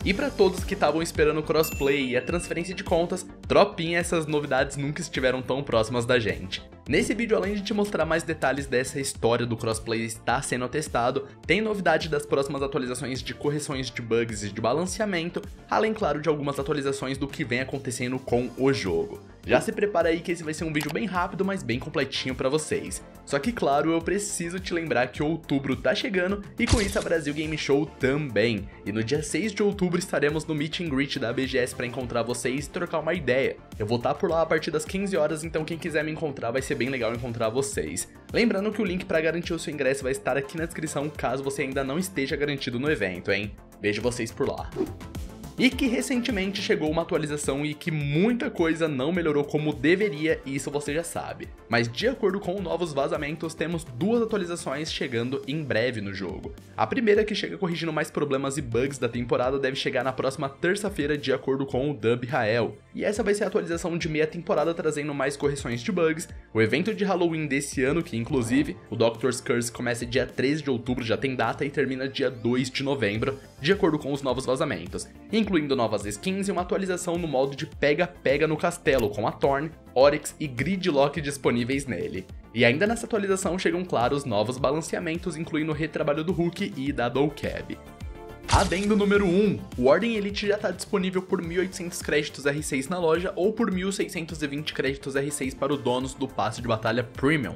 E para todos que estavam esperando o crossplay e a transferência de contas, tropinha, essas novidades nunca estiveram tão próximas da gente. Nesse vídeo, além de te mostrar mais detalhes dessa história do crossplay estar sendo testado, tem novidade das próximas atualizações de correções de bugs e de balanceamento, além, claro, de algumas atualizações do que vem acontecendo com o jogo. Já se prepara aí que esse vai ser um vídeo bem rápido, mas bem completinho pra vocês. Só que, claro, eu preciso te lembrar que outubro tá chegando e com isso a Brasil Game Show também. E no dia 6 de outubro estaremos no Meet and Greet da BGS pra encontrar vocês e trocar uma ideia. Eu vou estar por lá a partir das 15 horas, então quem quiser me encontrar vai ser bem legal encontrar vocês. Lembrando que o link pra garantir o seu ingresso vai estar aqui na descrição caso você ainda não esteja garantido no evento, hein? Vejo vocês por lá. E que recentemente chegou uma atualização e que muita coisa não melhorou como deveria, e isso você já sabe. Mas de acordo com novos vazamentos, temos duas atualizações chegando em breve no jogo. A primeira, que chega corrigindo mais problemas e bugs da temporada, deve chegar na próxima terça-feira, de acordo com o Dub Rael. E essa vai ser a atualização de meia temporada, trazendo mais correções de bugs. O evento de Halloween desse ano, que inclusive o Doctor's Curse começa dia 13 de outubro, já tem data, e termina dia 2 de novembro, de acordo com os novos vazamentos, incluindo novas skins e uma atualização no modo de pega-pega no castelo, com a Thorn, Oryx e Gridlock disponíveis nele. E ainda nessa atualização chegam, claro, os novos balanceamentos, incluindo o retrabalho do Hulk e da Doucab. Adendo número 1, o Ordem Elite já está disponível por 1.800 créditos R6 na loja ou por 1.620 créditos R6 para os donos do passe de batalha Premium.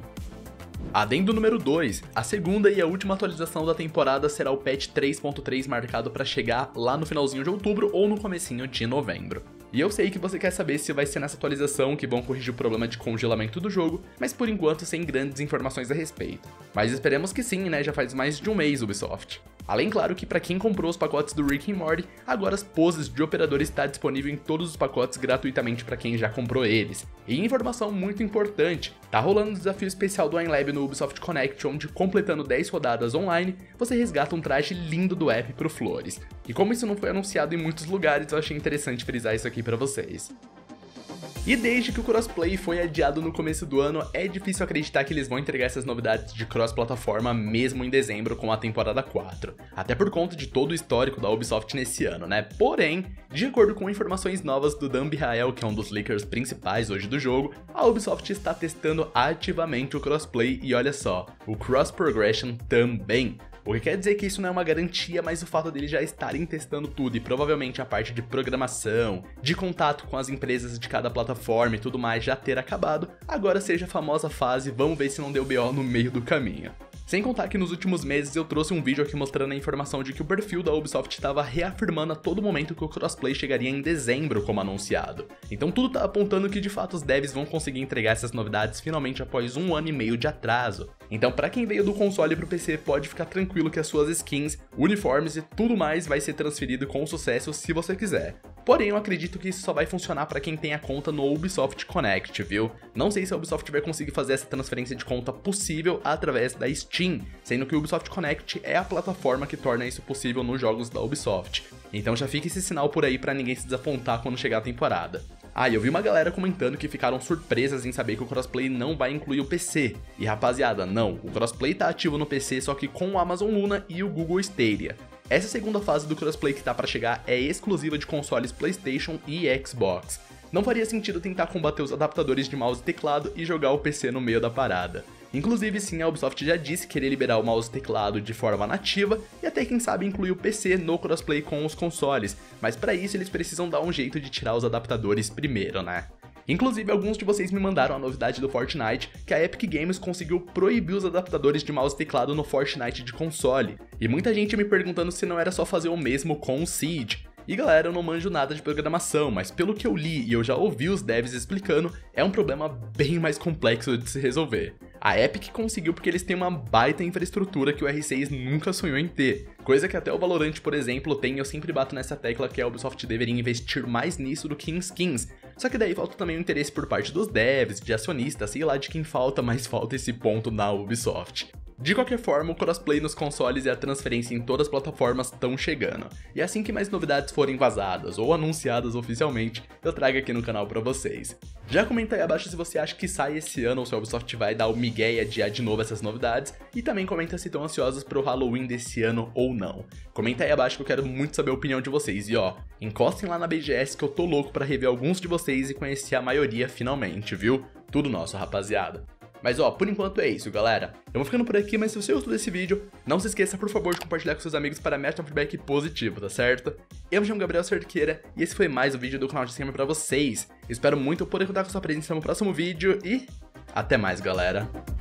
Adendo número 2, a segunda e a última atualização da temporada será o patch 3.3, marcado para chegar lá no finalzinho de outubro ou no comecinho de novembro. E eu sei que você quer saber se vai ser nessa atualização que vão corrigir o problema de congelamento do jogo, mas por enquanto sem grandes informações a respeito. Mas esperemos que sim, né, já faz mais de um mês, Ubisoft. Além, claro, que para quem comprou os pacotes do Rick and Morty, agora as poses de operador está disponível em todos os pacotes gratuitamente para quem já comprou eles. E informação muito importante, tá rolando um desafio especial do Winelab no Ubisoft Connect, onde completando 10 rodadas online, você resgata um traje lindo do app pro Flores. E como isso não foi anunciado em muitos lugares, eu achei interessante frisar isso aqui para vocês. E desde que o crossplay foi adiado no começo do ano, é difícil acreditar que eles vão entregar essas novidades de cross-plataforma mesmo em dezembro com a temporada 4. Até por conta de todo o histórico da Ubisoft nesse ano, né? Porém, de acordo com informações novas do Dan Rael, que é um dos leakers principais hoje do jogo, a Ubisoft está testando ativamente o crossplay e olha só, o cross-progression também. O que quer dizer que isso não é uma garantia, mas o fato deles já estarem testando tudo e provavelmente a parte de programação, de contato com as empresas de cada plataforma e tudo mais já ter acabado, agora seja a famosa fase, vamos ver se não deu BO no meio do caminho. Sem contar que nos últimos meses eu trouxe um vídeo aqui mostrando a informação de que o perfil da Ubisoft estava reafirmando a todo momento que o crossplay chegaria em dezembro como anunciado. Então tudo tá apontando que de fato os devs vão conseguir entregar essas novidades finalmente após 1 ano e meio de atraso. Então pra quem veio do console pro PC pode ficar tranquilo que as suas skins, uniformes e tudo mais vai ser transferido com sucesso se você quiser. Porém, eu acredito que isso só vai funcionar para quem tem a conta no Ubisoft Connect, viu? Não sei se a Ubisoft vai conseguir fazer essa transferência de conta possível através da Steam, sendo que o Ubisoft Connect é a plataforma que torna isso possível nos jogos da Ubisoft. Então já fica esse sinal por aí para ninguém se desapontar quando chegar a temporada. Ah, e eu vi uma galera comentando que ficaram surpresas em saber que o crossplay não vai incluir o PC. E rapaziada, não, o crossplay tá ativo no PC só que com o Amazon Luna e o Google Stadia. Essa segunda fase do crossplay que tá pra chegar é exclusiva de consoles PlayStation e Xbox. Não faria sentido tentar combater os adaptadores de mouse e teclado e jogar o PC no meio da parada. Inclusive sim, a Ubisoft já disse querer liberar o mouse e teclado de forma nativa e até quem sabe incluir o PC no crossplay com os consoles, mas para isso eles precisam dar um jeito de tirar os adaptadores primeiro, né? Inclusive, alguns de vocês me mandaram a novidade do Fortnite, que a Epic Games conseguiu proibir os adaptadores de mouse e teclado no Fortnite de console. E muita gente me perguntando se não era só fazer o mesmo com o Siege. E galera, eu não manjo nada de programação, mas pelo que eu li e eu já ouvi os devs explicando, é um problema bem mais complexo de se resolver. A Epic conseguiu porque eles têm uma baita infraestrutura que o R6 nunca sonhou em ter, coisa que até o Valorant, por exemplo, tem, e eu sempre bato nessa tecla que a Ubisoft deveria investir mais nisso do que em skins. Só que daí falta também o interesse por parte dos devs, de acionistas, sei lá de quem falta, mas falta esse ponto na Ubisoft. De qualquer forma, o crossplay nos consoles e a transferência em todas as plataformas estão chegando. E assim que mais novidades forem vazadas ou anunciadas oficialmente, eu trago aqui no canal pra vocês. Já comenta aí abaixo se você acha que sai esse ano ou se a Ubisoft vai dar o migué e adiar de novo essas novidades. E também comenta se estão ansiosos pro Halloween desse ano ou não. Comenta aí abaixo que eu quero muito saber a opinião de vocês. E ó, encostem lá na BGS que eu tô louco pra rever alguns de vocês e conhecer a maioria finalmente, viu? Tudo nosso, rapaziada. Mas ó, por enquanto é isso, galera. Eu vou ficando por aqui, mas se você gostou desse vídeo, não se esqueça, por favor, de compartilhar com seus amigos para me dar um feedback positivo, tá certo? Eu me chamo Gabriel Cerqueira e esse foi mais um vídeo do canal de Scammer pra vocês. Espero muito poder contar com sua presença no próximo vídeo e até mais, galera.